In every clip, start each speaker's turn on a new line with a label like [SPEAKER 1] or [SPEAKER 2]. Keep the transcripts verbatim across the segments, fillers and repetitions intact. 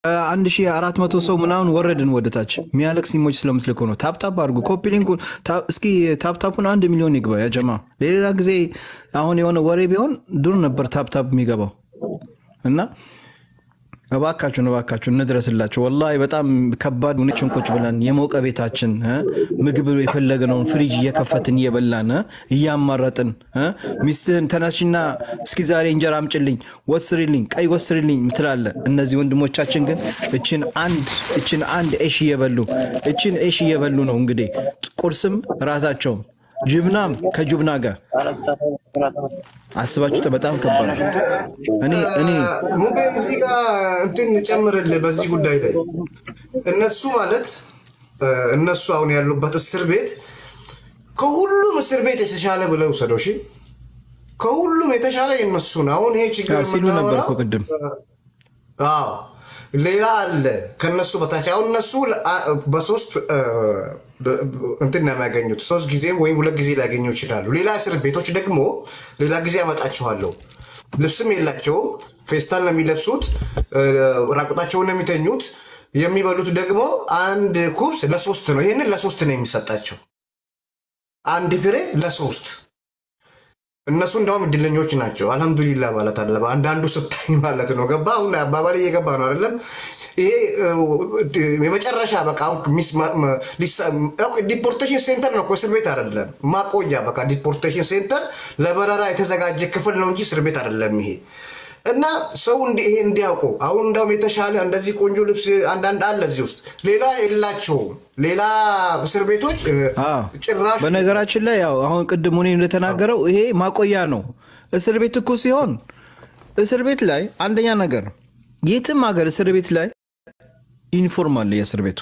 [SPEAKER 1] አንድ ሺህ አራት መቶ ሰው ምናምን ወረድን ወደታች ሚያለቅስ ኢሞጅ ስለምትልኩ ነው ታፕ ታፕ አድርጉ ኮፒ ሊንኩን እስኪ ታፕ ታፑን አንድ ሚሊዮን ይግባ ያ ጀማ ሌላ ጊዜ አሁን የሆነ ወሬ ቢሆን ዱር ነበር ታፕ ታፕ የሚገባው እና እባካችሁ እባካችሁ እንድረስላችሁ ወላሂ በጣም ከባድ ሁኔታችን ቁጭ ብለን የሞቀ ቤታችን ምግብ የፈለገነው ፍሪጅ እየከፈትን እየበላን እያማረጥን ሚስትህን ተነሽና እስኪ ዛሬ እንጀራ አምጪልኝ ወስሪልኝ ቀይ ወስሪልኝ ምትላለ እነዚህ ወንድሞቻችን ግን እቺን አንድ እቺን አንድ እሺ እየበሉ እቺን እሺ እየበሉ ነው እንግዲህ ቁርስም ራታቸው ጅብናም ከጅብና ጋር አስባችሁ በጣም ከባድ እኔ እኔ
[SPEAKER 2] ሙቤል እዚህ ጋር እንትን ጨምርልህ በዚህ ጉዳይ ላይ እነሱ ማለት እነሱ አሁን ያሉበት እስር ቤት ከሁሉም እስር ቤት የተሻለ ብለው ሰደው እሺ ከሁሉም የተሻለ የነሱ ነው አሁን ይሄ ችግር
[SPEAKER 1] ሲሉ ነበርኩ ቅድም
[SPEAKER 2] አዎ ሌላ አለ ከነሱ በታች አሁን እነሱ በሶስት እንትን ነው የሚያገኙት ሶስት ጊዜ ወይም ሁለት ጊዜ ሊያገኙ ይችላሉ ሌላ እስር ቤቶች ደግሞ ሌላ ጊዜ ያመጣቸዋለሁ ልብስም የላቸው ፌስታል ነው የሚለብሱት ራቁታቸውን ነው የሚተኙት የሚበሉት ደግሞ አንድ ኩብስ ለሶስት ነው ይሄንን ለሶስት ነው የሚሰጣቸው አንድ ፍሬ ለሶስት እነሱ እንደውም እድለኞች ናቸው አልহামዱሊላህ ማለት አለ አንዳንዱ ስታይ ማለት ነው ገባ አሁን አባባል እየገባ ነው አይደለም ይሄ የመጨረሻ በቃ ዲፖርቴሽን ሴንተር ነው እስር ቤት አይደለም ማቆያ በቃ ዲፖርቴሽን ሴንተር ለበረራ የተዘጋጀ ክፍል ነው እንጂ እስር ቤት አይደለም ይሄ እና ሰው እንደ ይሄ እንዲያውቁ አሁን እንደውም የተሻለ እንደዚህ ቆንጆ ልብስ አንዳንድ አለ እዚህ ውስጥ ሌላ የላቸው ሌላ እስር ቤቶች ጭራሽ
[SPEAKER 1] በነገራችን ላይ ያው አሁን ቅድም ሆኔ እንደተናገረው ይሄ ማቆያ ነው እስር ቤት እኮ ሲሆን እስር ቤት ላይ አንደኛ ነገር የትም ሀገር እስር ቤት ላይ ኢንፎርማል የእስር ቤቱ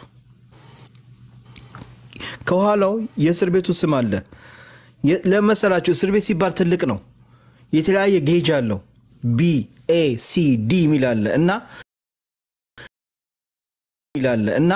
[SPEAKER 1] ከኋላው የእስር ቤቱ ስም አለ ለመሰላችሁ እስር ቤት ሲባል ትልቅ ነው የተለያየ ጌጅ አለው ቢ ኤ ሲ ዲ ሚላለ እና ሚላለ እና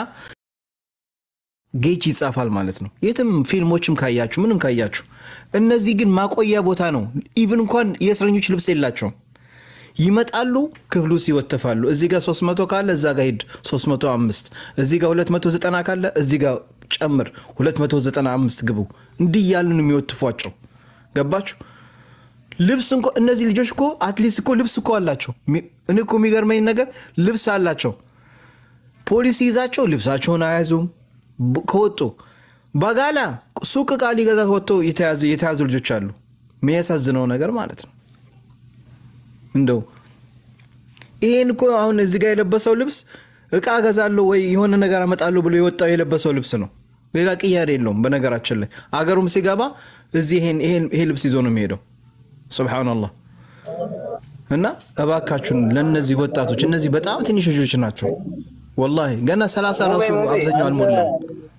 [SPEAKER 1] ጌጅ ይጻፋል ማለት ነው የትም ፊልሞችም ካያችሁ ምንም ካያችሁ እነዚህ ግን ማቆያ ቦታ ነው ኢቭን እንኳን የእስረኞች ልብስ የላቸው ይመጣሉ ክፍሉ ሲወተፋሉ እዚህ ጋር ሶስት መቶ ካለ እዛ ጋር ሄድ ሶስት መቶ አምስት እዚህ ጋር ሁለት መቶ ዘጠና ካለ እዚህ ጋር ጨምር ሁለት መቶ ዘጠና አምስት ግቡ እንዲህ ያሉን የሚወትፏቸው ገባችሁ ልብስ እንኳን እነዚህ ልጆች እኮ አትሊስት እኮ ልብስ እኮ አላቸው እኔ እኮ የሚገርመኝ ነገር ልብስ አላቸው ፖሊስ ይዛቸው ልብሳቸውን አያዙም ከወጡ ባጋላ ሱቅ ቃል ይገዛት ወጥቶ የተያዙ የተያዙ ልጆች አሉ የሚያሳዝነው ነገር ማለት ነው እንደው ይሄን እኮ አሁን እዚህ ጋር የለበሰው ልብስ እቃ ገዛለው ወይ የሆነ ነገር አመጣለው ብሎ የወጣው የለበሰው ልብስ ነው ሌላ ቅያሬ የለውም በነገራችን ላይ አገሩም ሲገባ እዚህ ይሄን ይሄን ይሄ ልብስ ይዞ ነው የሚሄደው ሱብሃንአላህ እና እባካችሁን ለነዚህ ወጣቶች እነዚህ በጣም ትንሽ ልጆች ናቸው والله ገና ሰላሳ ራሱ አብዛኛው አልሞላም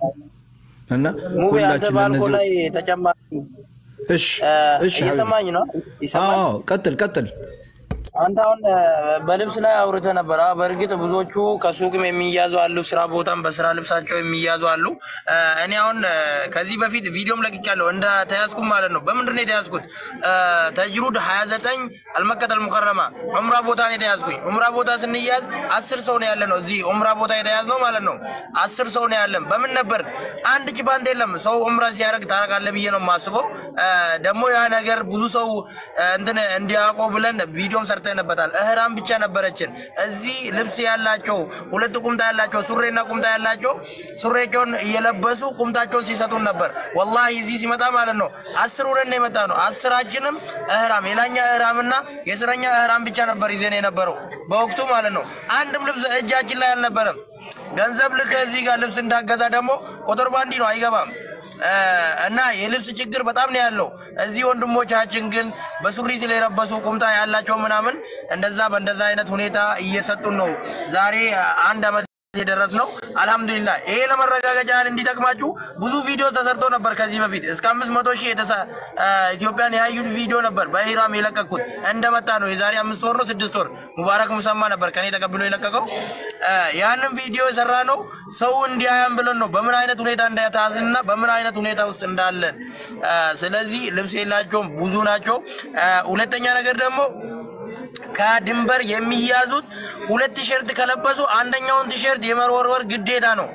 [SPEAKER 1] እና ሁላችን ለነዚህ
[SPEAKER 3] ላይ ተጨማሪ
[SPEAKER 1] እሺ እሺ
[SPEAKER 3] እየሰማኝ ነው ይሰማኝ
[SPEAKER 1] አዎ ቀጥል ቀጥል
[SPEAKER 3] አንተ አሁን በልብስ ላይ አውርተህ ነበር በርግጥ ብዙዎቹ ከሱቅም የሚያዙ አሉ ስራ ቦታም በስራ ልብሳቸው የሚያዙ አሉ እኔ አሁን ከዚህ በፊት ቪዲዮም ለቅቄያለሁ እንደ ተያዝኩ ማለት ነው በመንድነው የተያዝኩት ተጅሩድ ሃያ ዘጠኝ አልመከተል ሙከረማ ዑምራ ቦታ ነው የተያዝኩኝ ዑምራ ቦታ ስንያዝ አስር ሰው ነው ያለነው እዚህ ዑምራ ቦታ የተያዝነው ማለት ነው አስር ሰው ነው ያለን በምን ነበር አንድ ጭባንት የለም ሰው ዑምራ ሲያረግ ታረጋለህ ብዬ ነው ማስበው ደግሞ ያ ነገር ብዙ ሰው እንትን እንዲያቆ ብለን ቪዲዮም ሰርተንበታል እህራም ብቻ ነበረችን እዚህ ልብስ ያላቸው ሁለት ቁምጣ ያላቸው ሱሬና ቁምጣ ያላቸው ሱሬቸውን እየለበሱ ቁምጣቸውን ሲሰጡን ነበር والله እዚህ ሲመጣ ማለት ነው አስር ወረን የመጣ ነው አስራችንም እህራም የላኛ እህራምና የስረኛ እህራም ብቻ ነበር ይዘን የነበረው በወቅቱ ማለት ነው አንድም ልብስ እጃችን ላይ አልነበረም ገንዘብ ልክ እዚህ ጋር ልብስ እንዳገዛ ደግሞ ቁጥር ባንዲ ነው አይገባም እና የልብስ ችግር በጣም ነው ያለው እዚህ ወንድሞቻችን ግን በሱሪ ስለረበሱ ቁምጣ ያላቸው ምናምን እንደዛ በእንደዛ አይነት ሁኔታ እየሰጡን ነው ዛሬ አንድ አመት የደረስነው አልহামዱሊላህ ይሄ ለመረጋጋጫ እንዲጠቅማችሁ ብዙ ቪዲዮ ተሰርቶ ነበር ከዚህ በፊት እስከ አምስት መቶ ሺህ የተሳ ኢትዮጵያን ያዩት ቪዲዮ ነበር በኢራም የለቀቁት እንደመጣ ነው የዛሬ አምስት ወር ነው ስድስት ወር ሙባረክ ሙሰማ ነበር ከኔ ተቀብሎ የለቀቀው ያንን ቪዲዮ የሰራነው ሰው እንዲያያም ብለን ነው በምን አይነት ሁኔታ እንደታዝና በምን አይነት ሁኔታ ውስጥ እንዳለን ስለዚህ ልብስ የላቸውም ብዙ ናቸው ሁለተኛ ነገር ደግሞ ከድንበር የሚያዙት ሁለት ቲሸርት ከለበሱ አንደኛውን ቲሸርት የመወርወር ግዴታ ነው።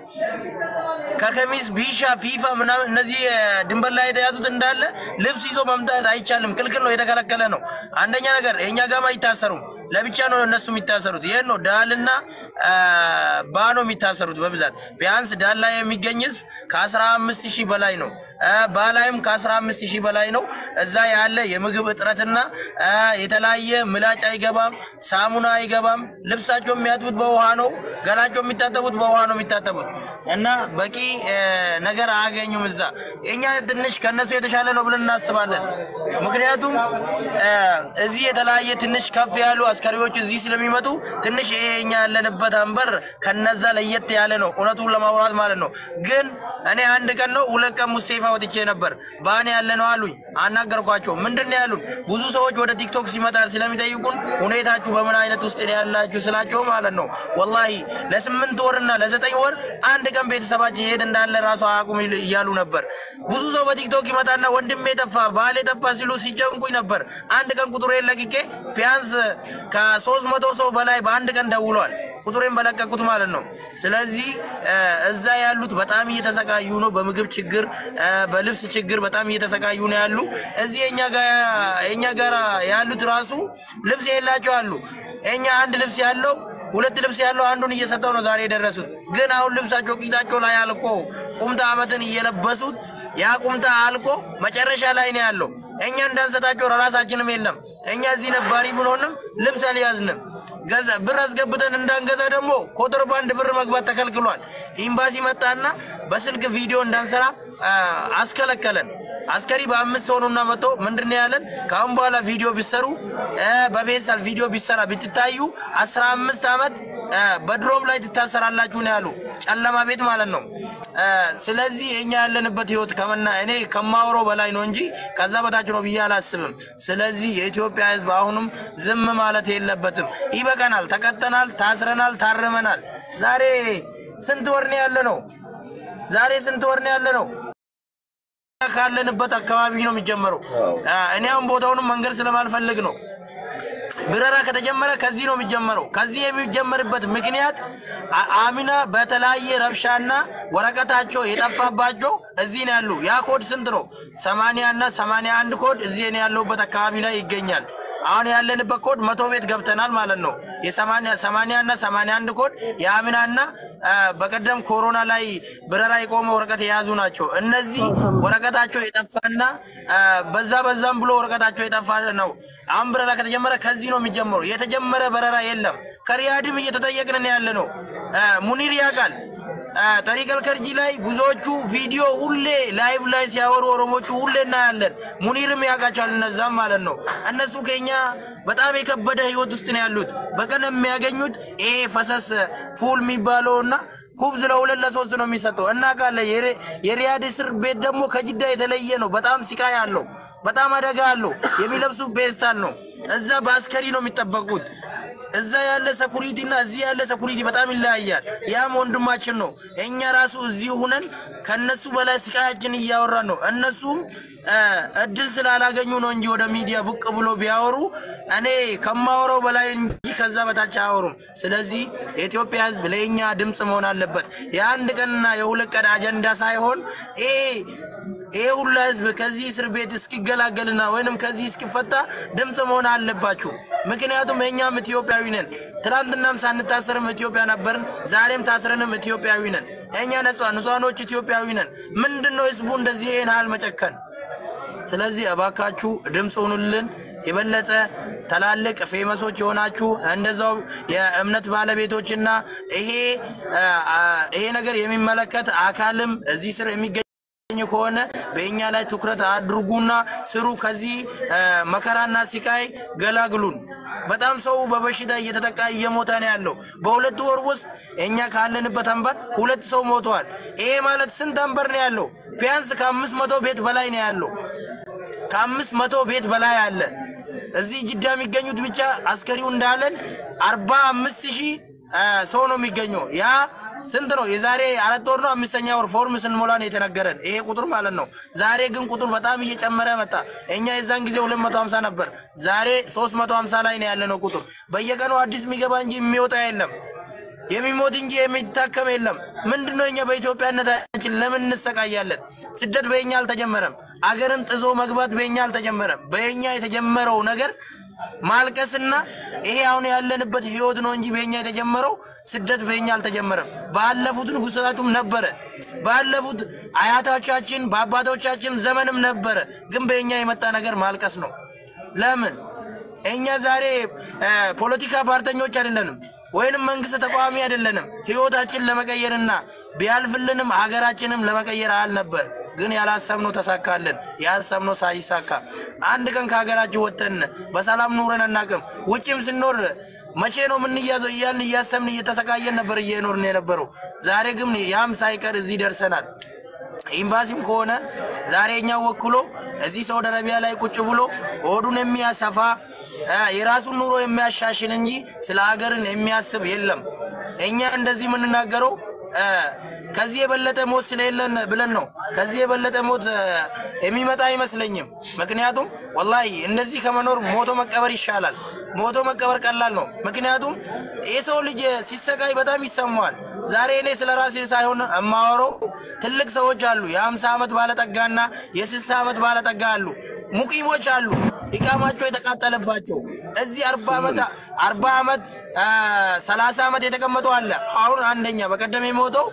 [SPEAKER 3] ከከሚስ ቢሻ ፊፋ ምናምን እነዚህ ድንበር ላይ የተያዙት እንዳለ ልብስ ይዞ መምጣት አይቻልም፣ ክልክል ነው፣ የተከለከለ ነው። አንደኛ ነገር የኛ ጋማ ይታሰሩ ለብቻ ነው እነሱ የሚታሰሩት። ይሄን ነው ዳልና ባኖ የሚታሰሩት በብዛት ቢያንስ ዳል ላይ የሚገኝስ ከ15000 በላይ ነው፣ ባላይም ከ15000 በላይ ነው። እዛ ያለ የምግብ እጥረትና የተለያየ ምላጭ አይገባም፣ ሳሙና አይገባም፣ ልብሳቸው የሚያጥቡት በውሃ ነው፣ ገላቸው የሚታጠቡት በውሃ ነው የሚታጠቡት እና በቂ ነገር አያገኙም። እዛ እኛ ትንሽ ከነሱ የተሻለ ነው ብለን እናስባለን። ምክንያቱም እዚህ የተለያየ ትንሽ ከፍ ያሉ አስከሪዎች እዚህ ስለሚመጡ ትንሽ እኛ ያለንበት አንበር ከነዛ ለየት ያለ ነው እውነቱን ለማውራት ማለት ነው። ግን እኔ አንድ ቀን ነው ሁለት ቀን ሙስጤፋ ወጥቼ ነበር ባኔ ያለ ነው አሉኝ። አናገርኳቸው። ምንድነው ያሉን? ብዙ ሰዎች ወደ ቲክቶክ ሲመጣ ስለሚጠይቁን ሁኔታችሁ በምን አይነት ውስጥ ነው ያላችሁ ስላቸው ማለት ነው ወላሂ ለስምንት ወርና ለዘጠኝ ወር አንድ ቀን ቤተሰባችን ይሄድ እንዳለ ራሱ አቁም ይያሉ ነበር። ብዙ ሰው በቲክቶክ ይመጣና ወንድሜ ጠፋ ባሌ ጠፋ ሲሉ ሲጨንቁኝ ነበር። አንድ ቀን ቁጥሬን ለቅቄ ቢያንስ ከ300 ሰው በላይ በአንድ ቀን ደውሏል ቁጥሬን በለቀቁት ማለት ነው። ስለዚህ እዛ ያሉት በጣም እየተሰቃዩ ነው፣ በምግብ ችግር በልብስ ችግር በጣም እየተሰቃዩ ነው ያሉ። እዚህ የኛ ጋር የኛ ጋር ያሉት ራሱ ልብስ የላቸው አሉ። እኛ አንድ ልብስ ያለው ሁለት ልብስ ያለው አንዱን እየሰጠው ነው ዛሬ ደረሱት። ግን አሁን ልብሳቸው ቂጣቸው ላይ አልቆ ቁምጣ አመትን እየለበሱት ያ ቁምጣ አልቆ መጨረሻ ላይ ነው ያለው። እኛ እንዳንሰጣቸው ራሳችንም የለም። እኛ እዚህ ነባሪ ብንሆንም ልብስ አልያዝንም። ገዛ ብር አስገብተን እንዳንገዛ ደግሞ ኮንትሮባንድ ብር መግባት ተከልክሏል። ኤምባሲ መጣና በስልክ ቪዲዮ እንዳንሰራ አስከለከለን። አስከሪ በአምስት ሆኖና መጥቶ ምንድነው ያለን? ካሁን በኋላ ቪዲዮ ቢሰሩ በፌስታል ቪዲዮ ቢሰራ ብትታዩ አስራ አምስት አመት በድሮም ላይ ትታሰራላችሁ ነው ያሉ። ጨለማ ቤት ማለት ነው። ስለዚህ እኛ ያለንበት ህይወት ከመና እኔ ከማወራው በላይ ነው እንጂ ከዛ በታች ነው ብዬ አላስብም። ስለዚህ የኢትዮጵያ ህዝብ አሁንም ዝም ማለት የለበትም። ይበቃናል፣ ተቀጠናል፣ ታስረናል፣ ታረመናል። ዛሬ ስንት ወር ነው ያለነው? ዛሬ ስንት ወር ነው ያለነው? ካለንበት አካባቢ ነው የሚጀመረው። እኔ አሁን ቦታውንም መንገድ ስለማልፈልግ ነው። ብረራ ከተጀመረ ከዚህ ነው የሚጀመረው። ከዚህ የሚጀመርበት ምክንያት አሚና በተለያየ ረብሻና ወረቀታቸው የጠፋባቸው እዚህ ነው ያሉ። ያ ኮድ ስንት ነው? ሰማንያ እና ሰማንያ አንድ ኮድ እዚህ ነው ያለውበት አካባቢ ላይ ይገኛል። አሁን ያለንበት ኮድ መቶ ቤት ገብተናል ማለት ነው። የሰማንያ ሰማንያ እና ሰማንያ አንድ ኮድ የአሚናና በቀደም ኮሮና ላይ ብረራ የቆመ ወረቀት የያዙ ናቸው። እነዚህ ወረቀታቸው የጠፋና በዛ በዛም ብሎ ወረቀታቸው የጠፋ ነው። አሁን ብረራ ከተጀመረ ከዚህ ነው የሚጀምረው። የተጀመረ በረራ የለም። ከሪያድም እየተጠየቅን ያለ ነው። ሙኒር ያቃል ጠሪቀል ከርጂ ላይ ብዙዎቹ ቪዲዮ ሁሌ ላይቭ ላይ ሲያወሩ ኦሮሞቹ ሁሌ እናያለን። ሙኒርም ያቃቻል እነዛም ማለት ነው። እነሱ ከኛ በጣም የከበደ ህይወት ውስጥ ነው ያሉት። በቀን የሚያገኙት ይሄ ፈሰስ ፉል የሚባለውና ኩብዝ ለሁለት ለሶስት ነው የሚሰጠው እና ካለ የሪያድ እስር ቤት ደግሞ ከጅዳ የተለየ ነው። በጣም ሲቃይ አለው፣ በጣም አደጋ አለው። የሚለብሱ ፔስታል ነው። እዛ በአስከሪ ነው የሚጠበቁት። እዛ ያለ ሰኩሪቲ እና እዚህ ያለ ሰኩሪቲ በጣም ይለያያል። ያም ወንድማችን ነው። እኛ ራሱ እዚህ ሆነን ከነሱ በላይ ስቃያችን እያወራን ነው። እነሱም እድል ስላላገኙ ነው እንጂ ወደ ሚዲያ ብቅ ብሎ ቢያወሩ እኔ ከማወራው በላይ እንጂ ከዛ በታች አያወሩም። ስለዚህ የኢትዮጵያ ህዝብ ለኛ ድምጽ መሆን አለበት። የአንድ ቀንና የሁለት ቀን አጀንዳ ሳይሆን ኤ ይሄ ሁሉ ህዝብ ከዚህ እስር ቤት እስኪገላገልና ወይንም ከዚህ እስኪፈታ ድምጽ መሆን አለባችሁ። ምክንያቱም እኛም ኢትዮጵያዊ ነን። ትናንትናም ሳንታሰርም ኢትዮጵያ ነበርን፣ ዛሬም ታስረንም ኢትዮጵያዊ ነን። እኛ ነፃ ንጹሃኖች ኢትዮጵያዊ ነን። ምንድነው ህዝቡ እንደዚህ ይሄን ሀል መጨከን? ስለዚህ አባካችሁ ድምጽ ሆኑልን። የበለጠ ተላልቅ ፌመሶች ሆናችሁ እንደዛው የእምነት ባለቤቶችና ይሄ ይሄ ነገር የሚመለከት አካልም እዚህ ስር የሚገኝ ከሆነ በእኛ ላይ ትኩረት አድርጉና ስሩ። ከዚህ መከራና ሲቃይ ገላግሉን። በጣም ሰው በበሽታ እየተጠቃ እየሞተ ነው ያለው። በሁለት ወር ውስጥ እኛ ካለንበት አንበር ሁለት ሰው ሞቷል። ይሄ ማለት ስንት አንበር ነው ያለው? ቢያንስ ከአምስት መቶ ቤት በላይ ነው ያለው። ከአምስት መቶ ቤት በላይ አለ። እዚህ ጅዳ የሚገኙት ብቻ አስከሪው እንዳለን አርባ አምስት ሺህ ሰው ነው የሚገኘው። ያ ስንት ነው የዛሬ አራት ወር ነው አምስተኛ ወር ፎርም ስንሞላ ነው የተነገረን ይሄ ቁጥር ማለት ነው ዛሬ ግን ቁጥር በጣም እየጨመረ መጣ እኛ የዛን ጊዜ ሁለት መቶ ሃምሳ ነበር ዛሬ ሶስት መቶ ሃምሳ ላይ ነው ያለነው ቁጥር በየቀኑ አዲስ የሚገባ እንጂ የሚወጣ የለም የሚሞት እንጂ የሚታከም የለም ምንድነው እኛ በኢትዮጵያነታችን ለምን እንሰቃያለን ስደት በእኛ አልተጀመረም አገርን ጥዞ መግባት በእኛ አልተጀመረም በእኛ የተጀመረው ነገር ማልቀስና ይሄ አሁን ያለንበት ህይወት ነው እንጂ በእኛ የተጀመረው ስደት በእኛ አልተጀመረም ባለፉት ንጉሳቱም ነበር ባለፉት አያቶቻችን በአባቶቻችን ዘመንም ነበር ግን በእኛ የመጣ ነገር ማልቀስ ነው ለምን እኛ ዛሬ ፖለቲካ ፓርቲኞች አይደለንም ወይንም መንግስት ተቋሚ አይደለንም ህይወታችን ለመቀየርና ቢያልፍልንም ሀገራችንም ለመቀየር አልነበር ግን ያላሰብነው ተሳካልን ያላሰብነው ሳይሳካ አንድ ቀን ከሀገራችን ወጥተን በሰላም ኑረን አናቀም ውጪም ስንኖር መቼ ነው ምን ያዘው ይያል ያሰብን እየተሰቃየን ነበር እየኖርን የነበረው ዛሬ ግን ያም ሳይቀር እዚህ ደርሰናል ኢምባሲም ከሆነ ዛሬኛ ወክሎ እዚህ ሳውዲ አረቢያ ላይ ቁጭ ብሎ ሆዱን የሚያሰፋ የራሱን ኑሮ የሚያሻሽል እንጂ ስለ ሀገርን የሚያስብ የለም እኛ እንደዚህ ምን እናገረው ከዚህ የበለጠ ሞት ስለሌለን ብለን ነው ከዚህ የበለጠ ሞት የሚመጣ አይመስለኝም ምክንያቱም ወላሂ እንደዚህ ከመኖር ሞቶ መቀበር ይሻላል ሞቶ መቀበር ቀላል ነው ምክንያቱም የሰው ልጅ ሲሰቃይ በጣም ይሰማዋል ዛሬ እኔ ስለራሴ ሳይሆን አማወራው ትልቅ ሰዎች አሉ የ50 አመት ባለጠጋና የ60 አመት ባለጠጋ አሉ ሙቂሞች አሉ ኢቃማቸው የተቃጠለባቸው እዚህ አርባ አመት አርባ አመት ሰላሳ አመት የተቀመጡ አለ አሁን አንደኛ በቀደም የሞተው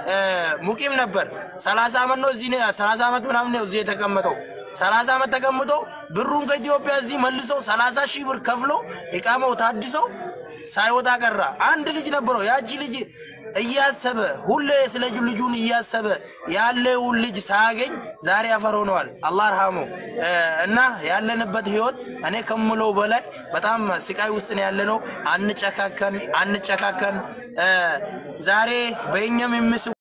[SPEAKER 3] ሙቂም ነበር ሰላሳ አመት ነው እዚህ ሰላሳ አመት ምናምን ነው እዚህ የተቀመጠው ሰላሳ አመት ተቀምጦ ብሩን ከኢትዮጵያ እዚህ መልሶ ሰላሳ ሺህ ብር ከፍሎ ኢቃማው ታድሶ ሳይወጣ ቀራ አንድ ልጅ ነበረው ያቺ ልጅ እያሰበ ሁሌ ስለ ልጁን እያሰበ ያለው ልጅ ሳገኝ ዛሬ አፈር ሆነዋል አላህ ረህሙ እና ያለንበት ህይወት እኔ ከመለው በላይ በጣም ስቃይ ውስጥ ነው ያለነው አንጨካከን አንጨካከን ዛሬ በእኛም